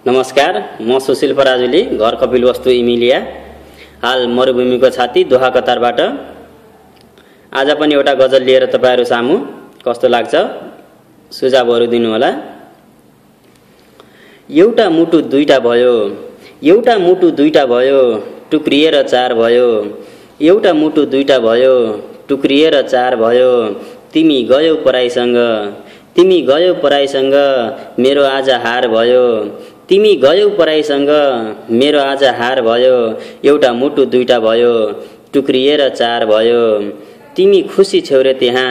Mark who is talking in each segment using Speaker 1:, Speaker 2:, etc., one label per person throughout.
Speaker 1: नमस्कार, म सुशील पराजुली, घर कपिलवस्तु इमिलिया, हाल मरुभूमिको छाती दोहा कतारबाट। आज पनि एउटा गजल लिएर तपाईहरु सामु कस्तो लाग्छ सुझावहरु दिनुहोला। एउटा मुटु दुईटा भयो, एउटा मुटु दुईटा भयो, टुक्रिएर चार भयो। एउटा मुटु दुईटा भयो, टुक्रिएर चार भयो। तिमी गयौ पराईसँग, तिमी गयौ पराईसँग, मेरो आज हार भयो। तिमी गयौ पराईसँग, मेरो आज हार भयो। एउटा मुटु दुईटा भयो, टुक्रिएर चार भयो। तिमी खुसी छौ रे त्यहाँ,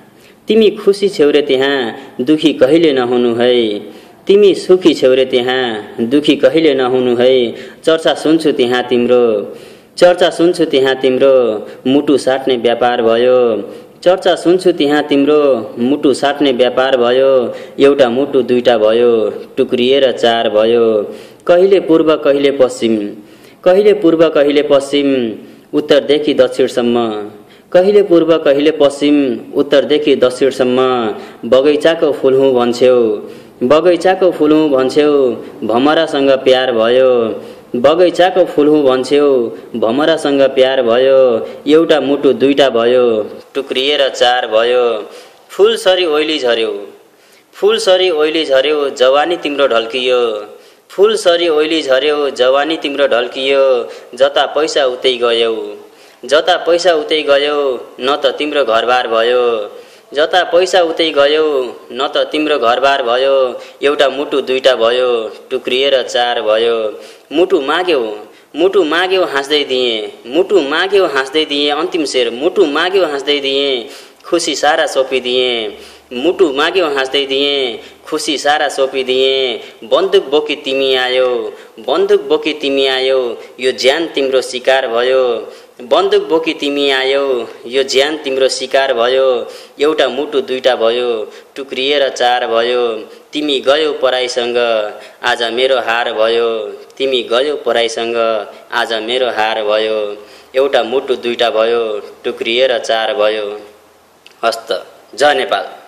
Speaker 1: तिमी खुसी छौ रे त्यहाँ, दुखी कहिले नहुनु है। तिमी सुखी छौ रे त्यहाँ, दुखी कहिले नहुनु है। चर्चा सुन्छु त्यहाँ तिम्रो, चर्चा सुन्छु त्यहाँ तिम्रो, मुटु साट्ने व्यापार भयो। चर्चा सुन्छु त्यहाँ तिम्रो, मुटु साट्ने व्यापार भयो। एउटा मुटु दुईटा भयो, टुक्रिएर चार भयो। कहिले पूर्व कहिले पश्चिम, कहिले पूर्व कहिले पश्चिम, उत्तरदेखि दक्षिणसम्म। कहिले पूर्व कहिले पश्चिम, उत्तरदेखि दक्षिणसम्म। बगैँचाको फुल हुँ भन्छौ, बगैँचाको फुल हुँ भन्छौ, भमरासँग प्यार भयो। बगैँचाको फुल हुँ भन्छौ, भमरासँग प्यार भयो। एउटा मुटु दुईटा भयो, टुक्रिएर चार भयो। फूल सरी ओइली झर्यो, फूल सरी ओइली झर्यो, जवानी तिम्रो ढल्कियो। फूल सरी ओइली झर्यो, जवानी तिम्रो ढल्कियो। जता पैसा उतै गयौ, जता पैसा उतै गयौ, न त तिम्रो घरबार भयो। जता पैसा उतै गयौ, न त तिम्रो घरबार भयो। एउटा मुटु दुईटा भयो, टुक्रिएर चार भयो। मुटु माग्यौ, मुटु माग्यौ हाँस्दै दिए, मुटु माग्यौ हाँस्दै दिए। अन्तिम शेर, मुटु माग्यौ हाँस्दै दिए, खुसी सारा सोपिदिए। मुटु माग्यौ हाँस्दै दिए, खुसी सारा सोपिदिए। बन्दुक बोकी तिमी आयौ, बन्दुक बोकी तिमी आयौ, यो ज्यान तिम्रो शिकार भयो। बन्दुक बोकी तिमी आयौ, यो ज्यान तिम्रो शिकार भयो। एउटा मुटु दुईटा भयो, टुक्रिएर चार भयो। तिमी गयौ पराईसँग, आज मेरो हार भयो। तिमी गयौ पराईसँग, आज मेरो हार भयो। एउटा मुटु दुईटा भयो, टुक्रिएर चार भयो। हस्त। जय नेपाल।